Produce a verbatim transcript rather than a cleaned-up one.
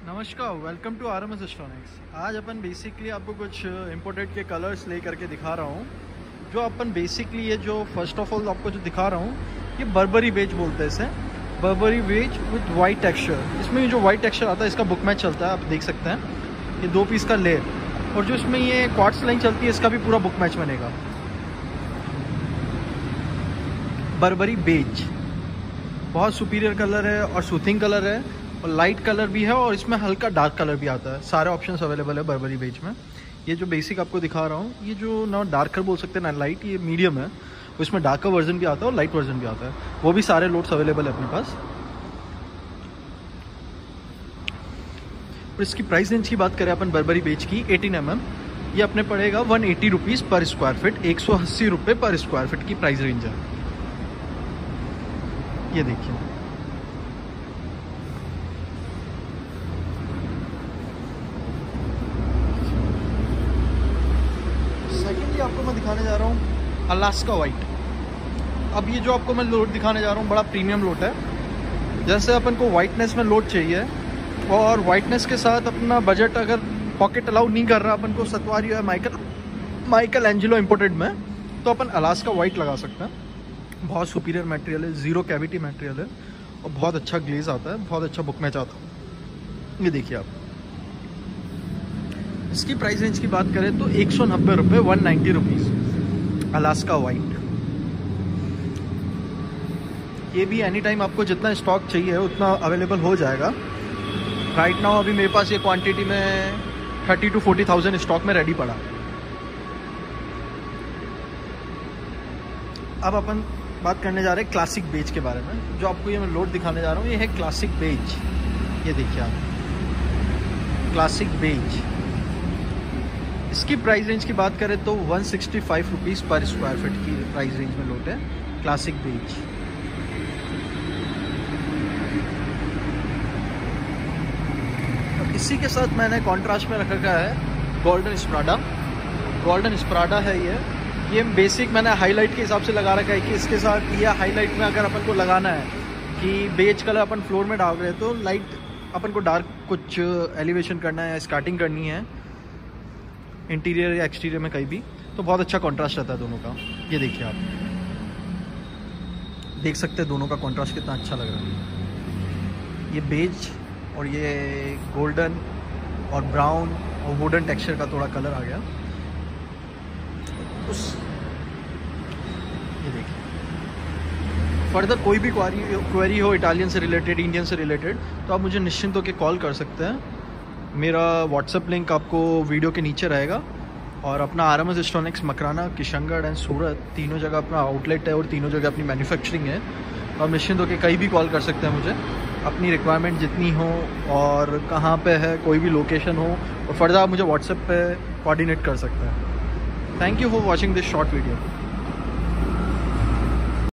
नमस्कार, welcome to R M S electronics. आज अपन बेसिकली आपको कुछ इम्पोर्टेड के कलर्स ले करके दिखा रहा हूँ। जो अपन बेसिकली ये जो फर्स्ट ऑफ ऑल आपको जो दिखा रहा हूँ, ये बर्बरी बेज बोलते हैं इसे। Barbari beige with white texture. इसमें जो वाइट टेक्सचर आता है इसका बुक मैच चलता है, आप देख सकते हैं। ये दो पीस का लेयर, और जो इसमें ये क्वार्ट्स लाइन चलती है इसका भी पूरा बुक मैच बनेगा। बर्बरी बेज बहुत सुपीरियर कलर है और सूथिंग कलर है, और लाइट कलर भी है, और इसमें हल्का डार्क कलर भी आता है। सारे ऑप्शंस अवेलेबल है बर्बरी बेज में। ये जो बेसिक आपको दिखा रहा हूँ, ये जो ना डार्कर बोल सकते हैं ना लाइट, ये मीडियम है। इसमें डार्कर वर्जन भी आता है और लाइट वर्जन भी आता है। वो भी सारे लोड्स अवेलेबल है अपने पास। और इसकी प्राइस रेंज की बात करें अपन बर्बरी बेज की, एटीन एम एम, ये अपने पड़ेगा वन एटी रुपीज़ पर स्क्वायर फिट। एक सौ अस्सी रुपये पर स्क्वायर फिट की प्राइस रेंज है। ये देखिए, सेकेंडली आपको मैं दिखाने जा रहा हूँ अलास्का वाइट। अब ये जो आपको मैं लोड दिखाने जा रहा हूँ बड़ा प्रीमियम लोड है। जैसे अपन को वाइटनेस में लोड चाहिए, और वाइटनेस के साथ अपना बजट अगर पॉकेट अलाउ नहीं कर रहा अपन को सतवारी या माइकल माइकल एंजेलो इम्पोर्टेड में, तो अपन अलास्का वाइट लगा सकते हैं। बहुत सुपीरियर मटेरियल है, ज़ीरो कैविटी मटेरियल है, और बहुत अच्छा ग्लेज आता है, बहुत अच्छा बुक मैच आता है। ये देखिए आप। इसकी प्राइस रेंज की बात करें तो एक सौ नब्बे रुपये, one ninety rupees Alaska white. ये भी एनी टाइम आपको जितना स्टॉक चाहिए उतना अवेलेबल हो जाएगा। राइट नाउ अभी मेरे पास ये क्वांटिटी में thirty to forty thousand stock में रेडी पड़ा। अब अपन बात करने जा रहे हैं क्लासिक बेज के बारे में। जो आपको ये मैं लोड दिखाने जा रहा हूँ, ये है क्लासिक बेज। ये देखिए आप, क्लासिक बेज। इसकी प्राइस रेंज की बात करें तो वन सिक्सटी फाइव रुपीज़ पर स्क्वायर फिट की प्राइस रेंज में लोड है क्लासिक बेज। इसी के साथ मैंने कॉन्ट्रास्ट में रख रखा है गोल्डन स्प्राडा। गोल्डन स्प्राडा है ये ये बेसिक मैंने हाईलाइट के हिसाब से लगा रखा है कि इसके साथ ये हाईलाइट में अगर अपन को लगाना है कि बेज कलर अपन फ्लोर में डाल रहे हैं, तो लाइट अपन को डार्क कुछ एलिवेशन करना है, स्कार्टिंग करनी है इंटीरियर या एक्सटीरियर में कहीं भी, तो बहुत अच्छा कॉन्ट्रास्ट रहता है दोनों का। ये देखिए आप, देख सकते हैं दोनों का कॉन्ट्रास्ट कितना अच्छा लग रहा है। ये बेज और ये गोल्डन और ब्राउन और वुडन टेक्सचर का थोड़ा कलर आ गया उस। ये देखिए, फर्दर कोई भी क्वारी क्वेरी हो इटालियन से रिलेटेड, इंडियन से रिलेटेड, तो आप मुझे निश्चिंत होकर कॉल कर सकते हैं। मेरा व्हाट्सएप लिंक आपको वीडियो के नीचे रहेगा। और अपना R M S electronics Makrana, Kishangarh and Surat तीनों जगह अपना आउटलेट है, और तीनों जगह अपनी मैन्युफैक्चरिंग है। आप निश्चिंत होकर कहीं भी कॉल कर सकते हैं मुझे, अपनी रिक्वायरमेंट जितनी हो और कहाँ पे है, कोई भी लोकेशन हो, और फर्दर आप मुझे व्हाट्सएप पे कोऑर्डिनेट कर सकते हैं। Thank you for watching this short video.